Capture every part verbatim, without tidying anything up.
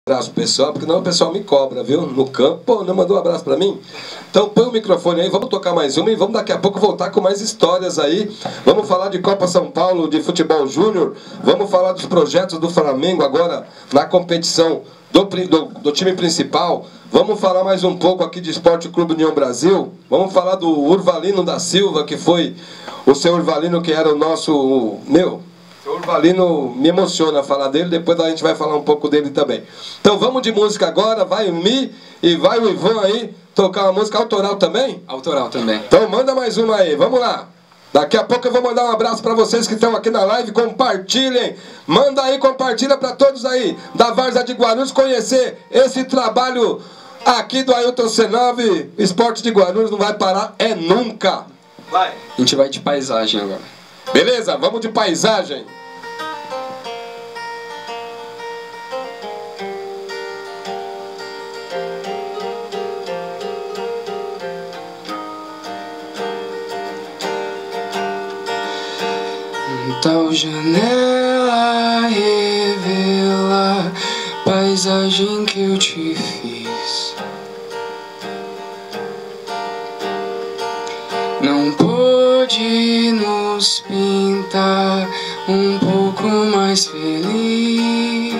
abraço pro pessoal, porque não o pessoal me cobra, viu? No campo, pô, não mandou um abraço pra mim? Então põe o microfone aí, vamos tocar mais uma e vamos daqui a pouco voltar com mais histórias aí. Vamos falar de Copa São Paulo, de futebol júnior, vamos falar dos projetos do Flamengo agora na competição do, do, do time principal. Vamos falar mais um pouco aqui de Esporte Clube União Brasil. Vamos falar do Urvalino da Silva, que foi o seu Urvalino, que era o nosso... Meu... O Urvalino me emociona falar dele, depois a gente vai falar um pouco dele também. Então vamos de música agora, vai o Mi e vai o Ivan aí tocar uma música autoral também? Autoral também. Então manda mais uma aí, vamos lá. Daqui a pouco eu vou mandar um abraço para vocês que estão aqui na live, compartilhem. Manda aí, compartilha para todos aí da Várzea de Guarulhos conhecer esse trabalho aqui do Ailton C nove. Esporte de Guarulhos não vai parar, é nunca. Vai. A gente vai de paisagem agora. Beleza, vamos de paisagem. Tal janela revela paisagem que eu te fiz. Não pôde nos pintar um pouco mais feliz.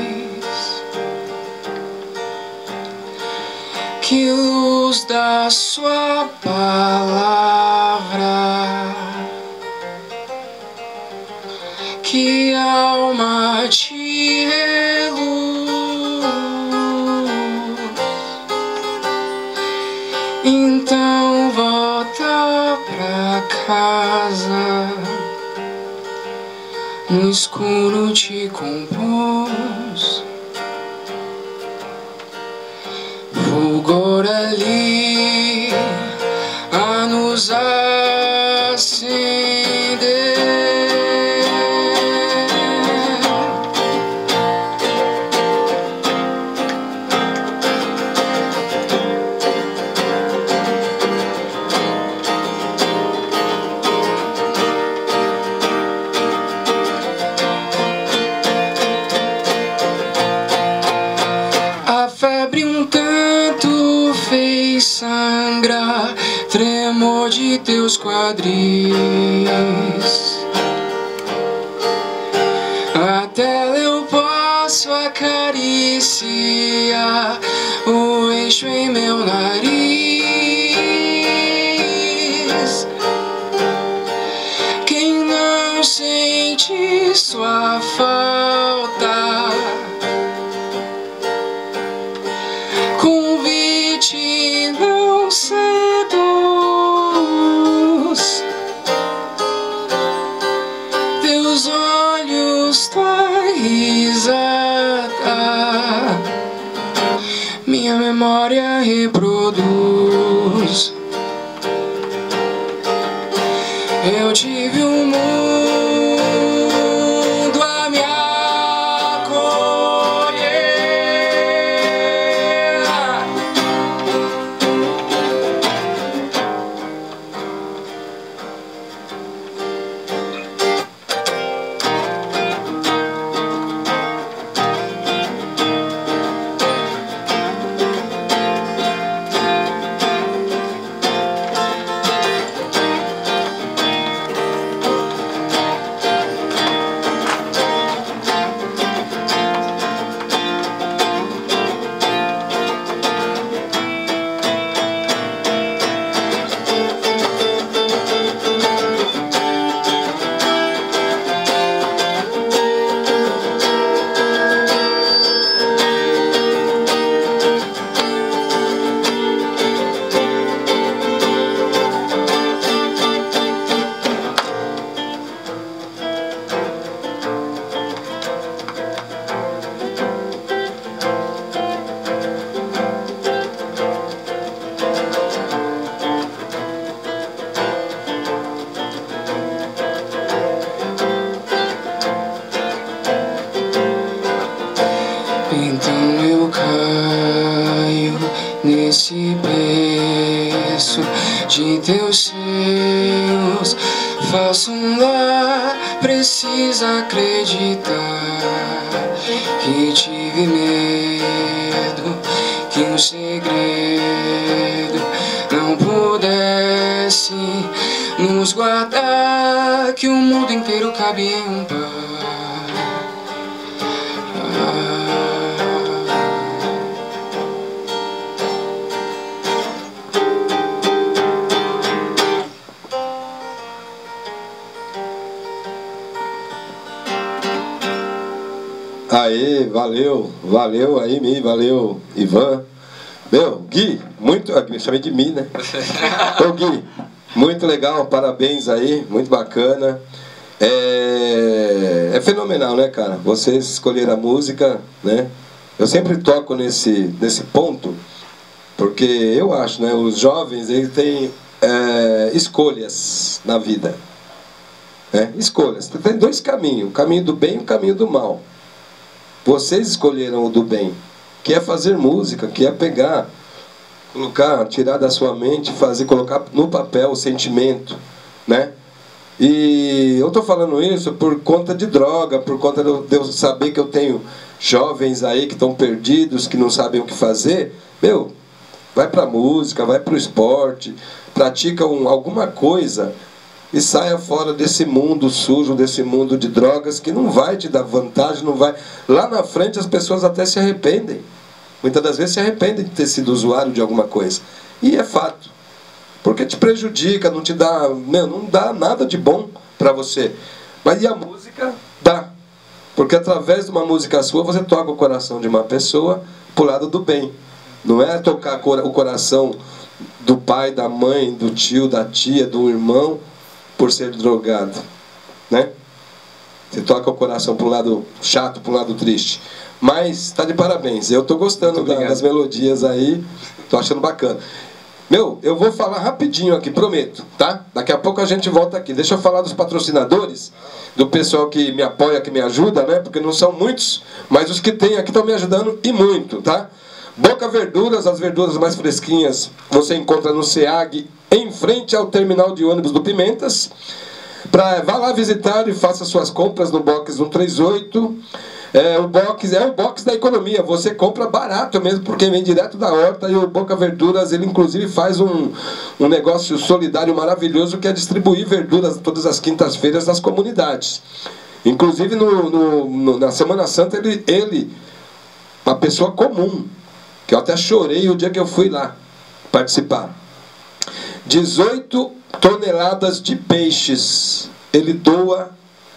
Que luz da sua palavra, que alma te reluz. Então volta pra casa, no escuro te compôs. Fulgor ali a nos acender. Sangra, tremor de teus quadris. A tela eu posso acariciar o eixo em meu nariz. Quem não sente sua falta, convite não seduz. Teus olhos, tua risada, minha memória reproduz. Eu tive um mundo a me Então eu caio nesse berço de teus seios, faço um lar precisa acreditar que tive medo, que um segredo não pudesse nos guardar, que o mundo inteiro cabe em um par. Aê, valeu, valeu aí, Mi, valeu, Ivan. Meu, Gui, muito. Me chamei de Mi, né? Ô, Gui, muito legal, parabéns aí, muito bacana. É, é fenomenal, né, cara? Vocês escolheram a música, né? Eu sempre toco nesse, nesse ponto, porque eu acho, né? Os jovens, eles têm é, escolhas na vida. Né? Escolhas. Tem dois caminhos, o caminho do bem e o caminho do mal. Vocês escolheram o do bem, que é fazer música, que é pegar, colocar, tirar da sua mente, fazer, colocar no papel o sentimento, né? E eu tô falando isso por conta de droga, por conta de eu saber que eu tenho jovens aí que estão perdidos, que não sabem o que fazer. Meu, vai pra música, vai pro esporte, pratica um, alguma coisa e saia fora desse mundo sujo, desse mundo de drogas que não vai te dar vantagem, não vai... Lá na frente as pessoas até se arrependem. Muitas das vezes se arrependem de ter sido usuário de alguma coisa. E é fato. Porque te prejudica, não te dá... Meu, não dá nada de bom para você. Mas e a música? Dá. Porque através de uma música sua, você toca o coração de uma pessoa pro lado do bem. Não é tocar o coração do pai, da mãe, do tio, da tia, do irmão, por ser drogado, né? Você toca o coração para um lado chato, para um lado triste. Mas tá de parabéns. Eu tô gostando da, das melodias aí. Tô achando bacana. Meu, eu vou falar rapidinho aqui, prometo, tá? Daqui a pouco a gente volta aqui. Deixa eu falar dos patrocinadores, do pessoal que me apoia, que me ajuda, né? Porque não são muitos, mas os que tem aqui estão me ajudando e muito, tá? Boca Verduras, as verduras mais fresquinhas, você encontra no SEAG, em frente ao terminal de ônibus do Pimentas. Pra, vá lá visitar e faça suas compras no box cento e trinta e oito. É o box, é o box da economia. Você compra barato mesmo, porque vem direto da horta. E o Boca Verduras, ele inclusive faz um, um negócio solidário maravilhoso, que é distribuir verduras todas as quintas-feiras nas comunidades. Inclusive no, no, no, na Semana Santa, ele, ele, uma pessoa comum, que eu até chorei o dia que eu fui lá participar. dezoito toneladas de peixes ele doa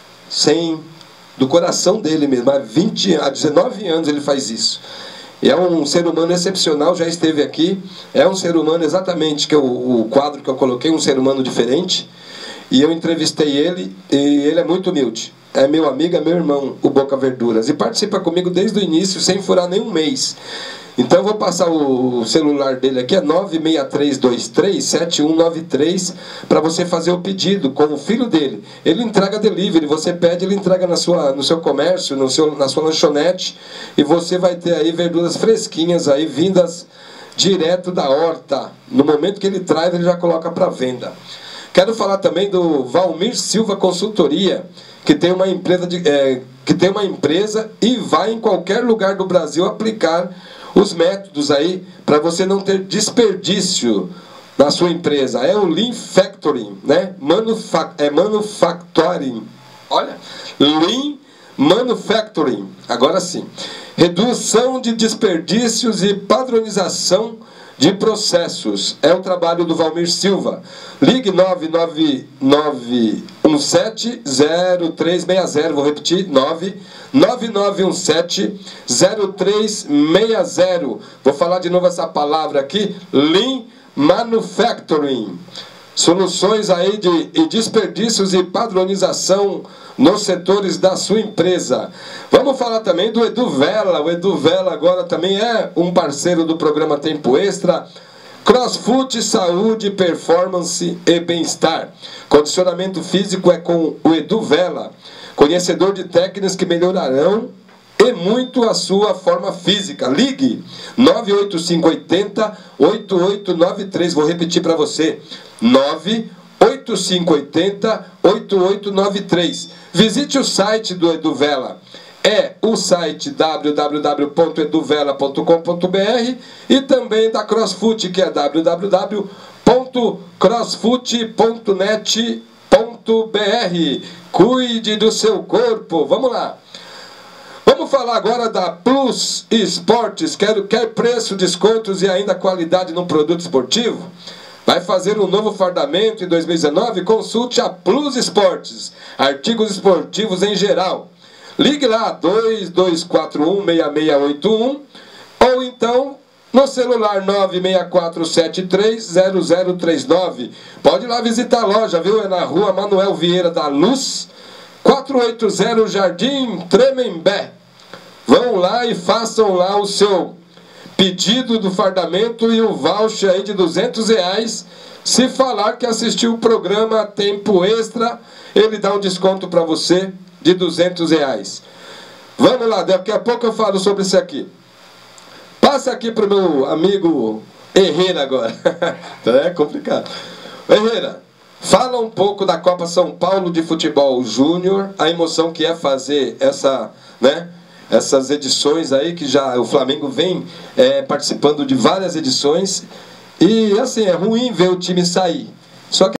sem, do coração dele mesmo. Há, vinte, há dezenove anos ele faz isso. É um ser humano excepcional, já esteve aqui. É um ser humano exatamente, que é o, o quadro que eu coloquei, um ser humano diferente. E eu entrevistei ele, e ele é muito humilde. É meu amigo, é meu irmão, o Boca Verduras. E participa comigo desde o início, sem furar nenhum mês. Então eu vou passar o celular dele aqui, é nove seis três dois três sete um nove três, para você fazer o pedido com o filho dele. Ele entrega delivery, você pede, ele entrega na sua, no seu comércio, no seu, na sua lanchonete, e você vai ter aí verduras fresquinhas aí, vindas direto da horta. No momento que ele traz, ele já coloca para venda. Quero falar também do Valmir Silva Consultoria, que tem uma empresa, de, é, que tem uma empresa e vai em qualquer lugar do Brasil aplicar os métodos aí para você não ter desperdício na sua empresa. É o Lean Factoring, né? Manufa é Manufacturing. Olha, Lean Manufacturing. Agora sim. Redução de desperdícios e padronização de processos. É o trabalho do Valmir Silva. Ligue nove nove nove um sete zero três seis zero. Vou repetir, nove nove nove um sete zero três seis zero. Vou falar de novo essa palavra aqui, Lean Manufacturing. Soluções aí de, de desperdícios e padronização nos setores da sua empresa. Vamos falar também do Edu Vela. O Edu Vela agora também é um parceiro do programa Tempo Extra. Crossfoot, saúde, performance e bem-estar. Condicionamento físico é com o Edu Vela, conhecedor de técnicas que melhorarão e muito a sua forma física. Ligue nove oito cinco oito zero oito oito nove três. Vou repetir para você, nove oito cinco oito zero, oito oito nove três. Visite o site do Eduvela. É o site w w w ponto eduvela ponto com ponto b r e também da CrossFoot, que é w w w ponto crossfoot ponto net ponto b r. Cuide do seu corpo. Vamos lá. Vamos falar agora da Plus Esportes. Quer, quer preço, descontos e ainda qualidade no produto esportivo? Vai fazer um novo fardamento em dois mil e dezenove? Consulte a Plus Esportes. Artigos esportivos em geral. Ligue lá, dois dois quatro um, seis seis oito um, ou então no celular nove seis quatro sete três zero zero três nove. Pode ir lá visitar a loja, viu? É na rua Manuel Vieira da Luz, quatrocentos e oitenta, Jardim Tremembé. Vão lá e façam lá o seu pedido do fardamento e o voucher aí de duzentos reais. Se falar que assistiu o programa Tempo Extra, ele dá um desconto para você de duzentos reais. Vamos lá, daqui a pouco eu falo sobre isso aqui. Passa aqui para o meu amigo Herrera agora. É complicado. Herrera, fala um pouco da Copa São Paulo de Futebol Júnior, a emoção que é fazer essa, né, essas edições aí, que já o Flamengo vem é, participando de várias edições. E assim, é ruim ver o time sair. Só que